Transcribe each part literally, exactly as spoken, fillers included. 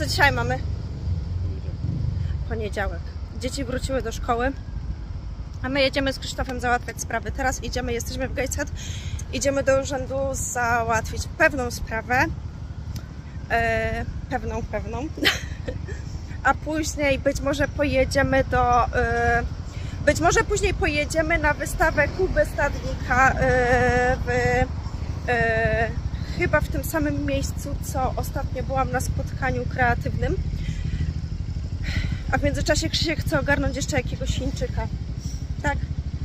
Co dzisiaj mamy? Poniedziałek. Dzieci wróciły do szkoły, a my jedziemy z Krzysztofem załatwiać sprawy. Teraz idziemy, jesteśmy w Gateshead, idziemy do urzędu załatwić pewną sprawę. E, pewną, pewną. A później być może pojedziemy do... E, być może później pojedziemy na wystawę Kuby Stadnika e, w... E, chyba w tym samym miejscu, co ostatnio byłam na spotkaniu kreatywnym. A w międzyczasie Krzysiek chce ogarnąć jeszcze jakiegoś Chińczyka. Tak?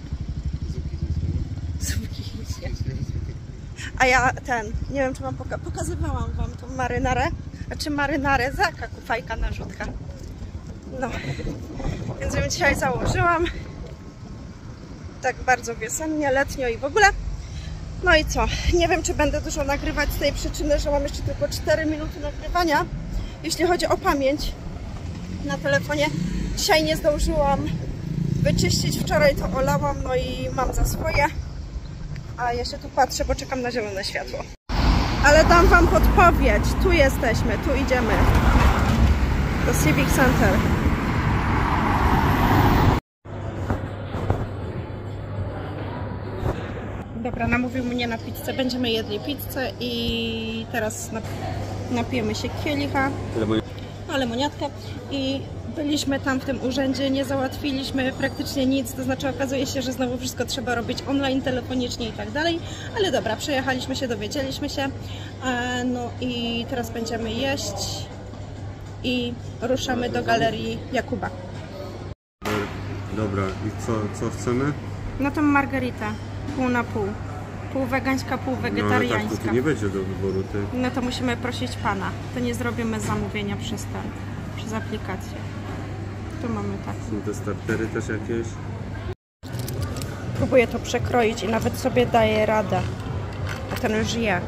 Zupki chińskie. A ja ten, nie wiem czy wam poka pokazywałam wam tą marynarę. Znaczy marynarę, zaka, kufajka, narzutka. No. Więc ją dzisiaj założyłam. Tak bardzo wiosennie, letnio i w ogóle. No i co? Nie wiem czy będę dużo nagrywać z tej przyczyny, że mam jeszcze tylko cztery minuty nagrywania. Jeśli chodzi o pamięć na telefonie. Dzisiaj nie zdążyłam wyczyścić, wczoraj to olałam, no i mam za swoje. A ja się tu patrzę, bo czekam na zielone światło. Ale dam wam podpowiedź. Tu jesteśmy, tu idziemy. Do Civic Center. Dobra, namówił mnie na pizzę. Będziemy jedli pizzę i teraz napijemy się kielicha. No, lemoniatkę. I byliśmy tam w tym urzędzie, nie załatwiliśmy praktycznie nic, to znaczy okazuje się, że znowu wszystko trzeba robić online, telefonicznie i tak dalej, ale dobra, przejechaliśmy się, dowiedzieliśmy się, no i teraz będziemy jeść i ruszamy do galerii Jakuba. Dobra, i co, co chcemy? No to margaritę, pół na pół, pół wegańska, pół wegetariańska. No ale tak, to nie będzie do wyboru, ty. No to musimy prosić pana, to nie zrobimy zamówienia przez ten, przez aplikację. Tu mamy tak. Są te startery też jakieś? Próbuję to przekroić i nawet sobie daję radę. A ten żyje.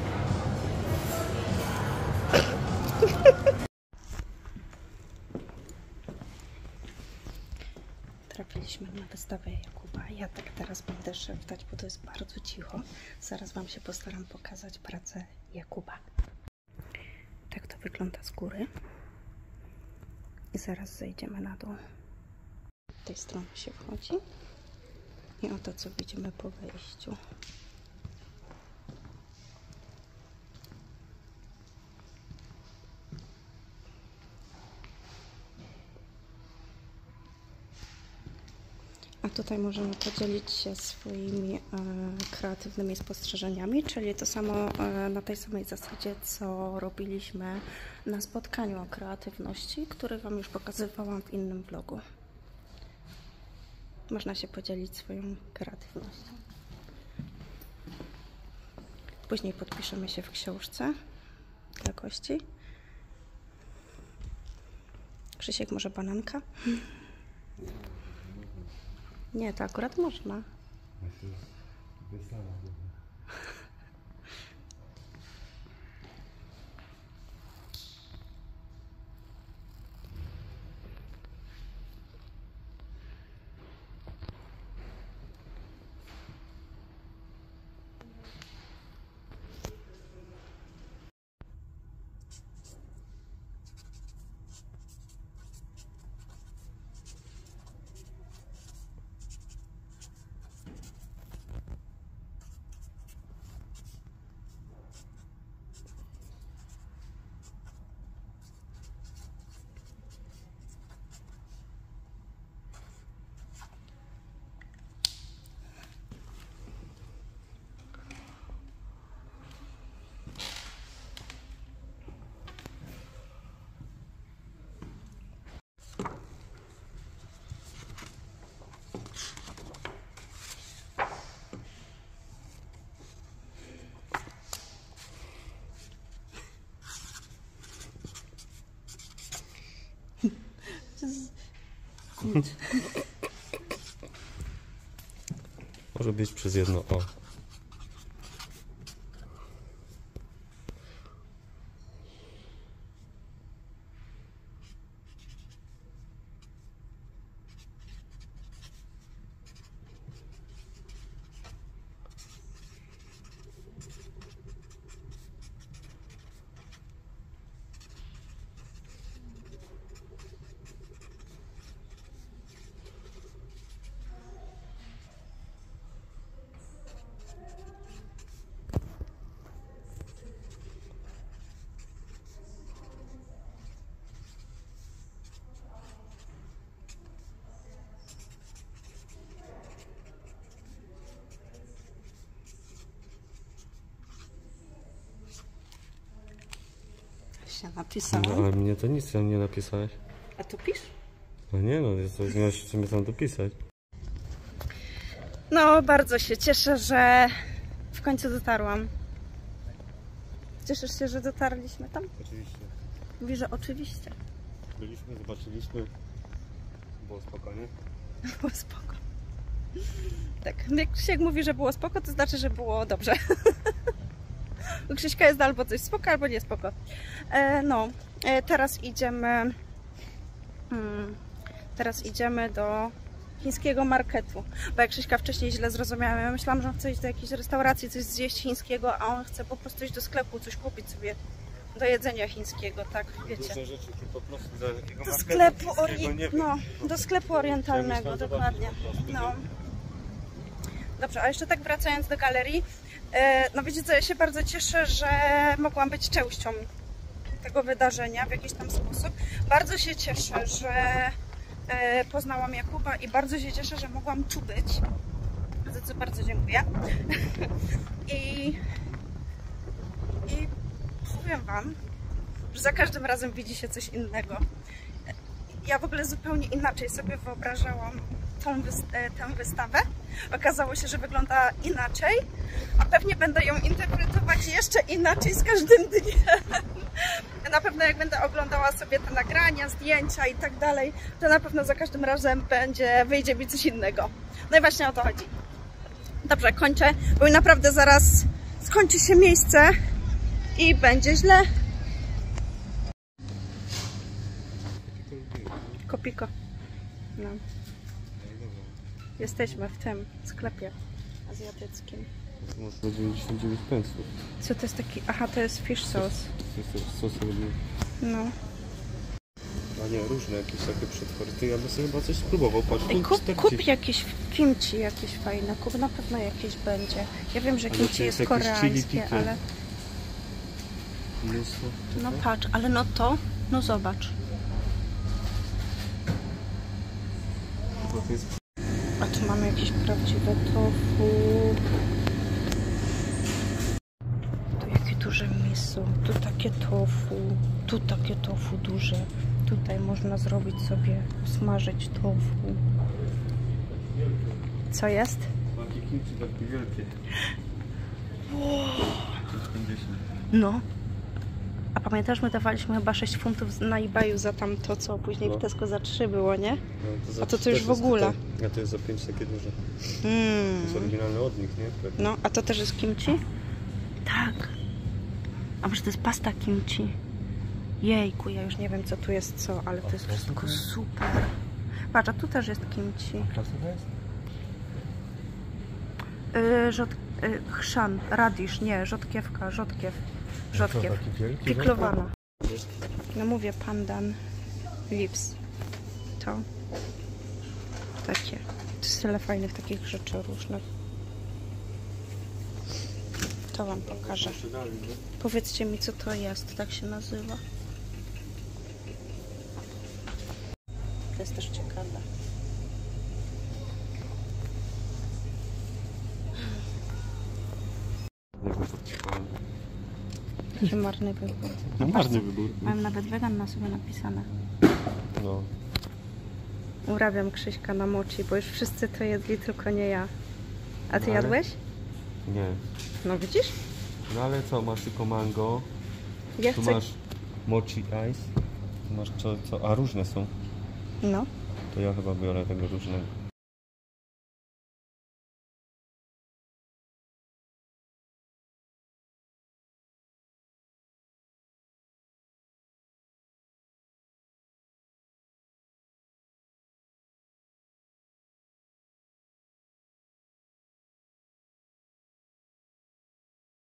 Trafiliśmy na wystawę Jakuba. Ja tak teraz będę szeptać, bo to jest bardzo cicho. Zaraz wam się postaram pokazać pracę Jakuba. Tak to wygląda z góry. I zaraz zejdziemy na dół. Z tej strony się wchodzi. I oto co widzimy po wejściu. A tutaj możemy podzielić się swoimi e, kreatywnymi spostrzeżeniami, czyli to samo e, na tej samej zasadzie, co robiliśmy na spotkaniu o kreatywności, który wam już pokazywałam w innym vlogu. Można się podzielić swoją kreatywnością. Później podpiszemy się w książce dla gości. Krzysiek, może bananka? Nie, to akurat można. Może być przez jedno o. właśnie napisałam. No, ale mnie to nic tam nie napisałeś. A tu pisz? No nie no, jest to miałeś sobie tam dopisać. No, bardzo się cieszę, że w końcu dotarłam. Cieszysz się, że dotarliśmy tam? Oczywiście. Mówi, że oczywiście. Byliśmy, zobaczyliśmy. Było spokojnie. Było spoko. Tak, jak Krzysiek mówi, że było spoko, to znaczy, że było dobrze. U Krzyśka jest albo coś spoko, albo nie spoko. E, no, e, teraz idziemy... Hmm, teraz idziemy do chińskiego marketu. Bo jak Krzyśka wcześniej źle zrozumiałam, ja myślałam, że on chce iść do jakiejś restauracji, coś zjeść chińskiego, a on chce po prostu iść do sklepu, coś kupić sobie do jedzenia chińskiego, tak, wiecie. Duże rzeczy, tu po prostu do jakiego Do marketu sklepu, chińskiego, ori... nie wiem. no, do sklepu orientalnego, Ja myślałem, dokładnie. zobaczyć po prostu, No. Dobrze, a jeszcze tak wracając do galerii, e, no wiecie co, ja się bardzo cieszę, że mogłam być częścią tego wydarzenia w jakiś tam sposób. Bardzo się cieszę, że e, poznałam Jakuba i bardzo się cieszę, że mogłam tu być. Za co bardzo dziękuję. I, I powiem wam, że za każdym razem widzi się coś innego. Ja w ogóle zupełnie inaczej sobie wyobrażałam tą wy tę wystawę. Okazało się, że wygląda inaczej, a pewnie będę ją interpretować jeszcze inaczej z każdym dniem. Na pewno jak będę oglądała sobie te nagrania, zdjęcia i tak dalej, to na pewno za każdym razem będzie, wyjdzie mi coś innego. No i właśnie o to chodzi. Dobrze, kończę, bo naprawdę zaraz skończy się miejsce i będzie źle. Kopiko. No. Jesteśmy w tym sklepie azjatyckim. To masz dziewięćdziesiąt dziewięć pensów. Co to jest taki... Aha, to jest fish sauce. To jest sos robił. No. A nie, różne jakieś takie przetwory. Ty ja bym sobie chyba coś spróbował. Patrz, Ej, kup, czterdzieści. kup jakieś kimchi jakieś fajne. Kup, na pewno jakieś będzie. Ja wiem, że Ale kimchi to jest jest jakieś chili koreańskie, pickle. ale... Mnóstwo. No patrz, ale no to... No zobacz. Bo to jest... A tu mamy jakieś prawdziwe tofu. Tu jakie duże miso. Tu takie tofu. Tu takie tofu duże. Tutaj można zrobić sobie, smażyć tofu. Co jest? Takie kimchi takie wielkie. Wow. pięćdziesiąt. No. A pamiętasz, my dawaliśmy chyba sześć funtów na eBayu za tamto, co później No. w Tesco za trzy było, nie? No, to za A to to cztery już w jest ogóle. Tutaj, a to jest za pięć takie duże. To jest Mm. oryginalny od nich, nie? Pewnie. No, a to też jest kimchi? Tak. A może to jest pasta kimchi? Jejku, ja już nie wiem, co tu jest co, ale to jest wszystko super. Patrz, a tu też jest kimchi. A co to jest? Yy, rzod, yy, chrzan, radisz, nie, rzodkiewka, rzodkiew. Rzodkiew. Piklowana. No mówię, pandan lips. To. Takie. To jest tyle fajnych takich rzeczy różnych. To wam pokażę. Powiedzcie mi, co to jest, tak się nazywa. To jest też ciekawe. Jaki marny wybór. No marny wybór. Mam nawet wegan na sobie napisane. No. Urabiam Krzyśka na mochi, bo już wszyscy to jedli, tylko nie ja. A ty No ale- jadłeś? Nie. No widzisz? No ale co, masz tylko mango, Ja tu chcę... masz mochi ice, tu masz co, co, a różne są. No. To ja chyba biorę tego różnego.